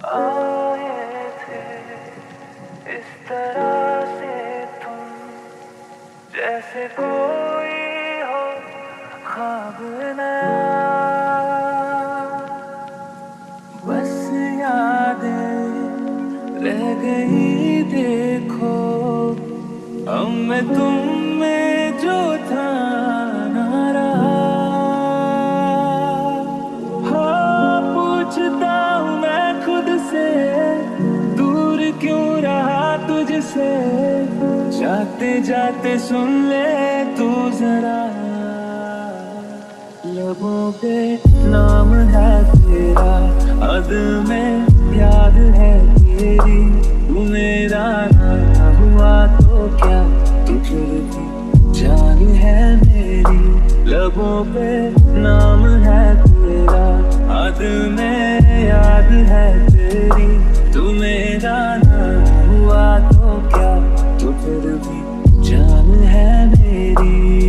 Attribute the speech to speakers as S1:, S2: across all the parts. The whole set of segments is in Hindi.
S1: आए थे इस तरह से तुम, जैसे कोई हो ख्वाब नया। बस यादें रह गई देखो, अब मैं तुम में जो था ना रहा। हाँ, पूछता हूँ मैं खुद से, दूर क्यों रहा तुझसे। जाते जाते सुन ले तू जरा, लबों पे नाम है तेरा, हद में याद है तेरी। तू मेरा ना हुआ तो क्या, तू फिर भी जान है मेरी। लबों पे नाम है तेरा, हद में याद है तेरी। तू मेरा ना हुआ तो क्या, तू फिर भी जान है मेरी।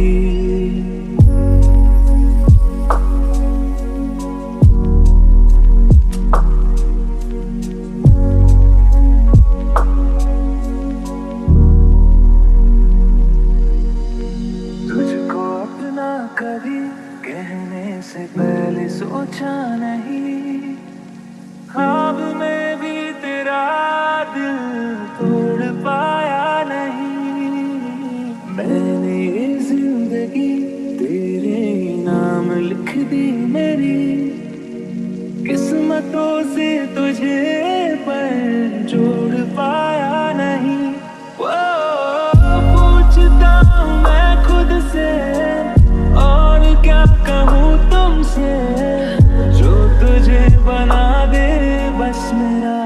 S1: कभी कहने से पहले सोचा नहीं, ख्वाब में भी तेरा दिल तोड़ पाया नहीं। मैंने ये जिंदगी तेरे नाम लिख दी मेरी, किस्मतों से तुझे पर जोड़ पाया नहीं। वो पूछता हूँ मैं खुद से, और क्या कहूँ तुमसे, जो तुझे बना दे बस मेरा।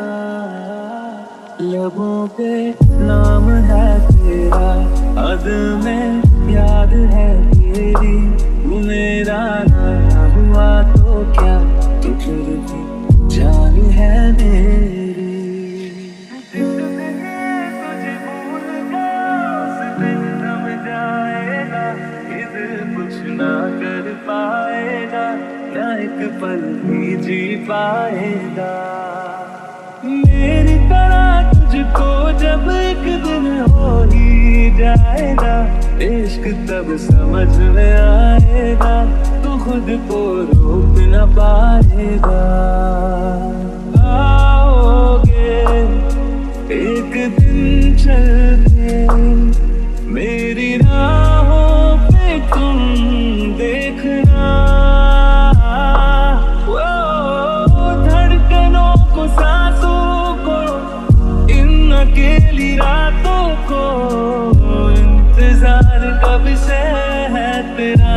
S1: लबों पे नाम है तेरा, हद में याद है तेरी। तू मेरा ना हुआ तो क्या, तू फिर भी जान है मेरी। जिस दिन तुझे भूल गया उस दिन थम जाएगा, कुछ ना कर पाएगा, ना एक पल भी जी पाएगा। मेरी तरह तुझको जब एक दिन हो ही जाएगा, इश्क तब समझ में आएगा, तू खुद को रोक न पाएगा। आओगे एक दिन चल के मेरी राहों पे तुम देखना। वो धड़कनों को, सांसों को, इन अकेली रातों को, इंतजार कब से है तेरा।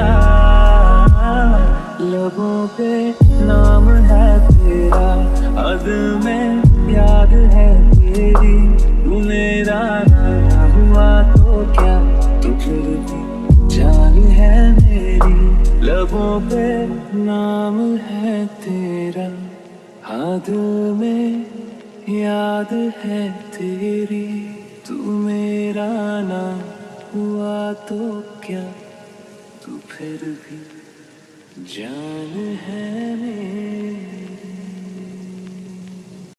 S1: लबों पे नाम है तेरा, हद में याद है तेरी। तू मेरा ना हुआ तो क्या, तू फिर भी जान है मेरी। लबों पे नाम है तेरा, हद में याद है तेरी। तू मेरा ना हुआ तो क्या, तू फिर भी जान है मेरी।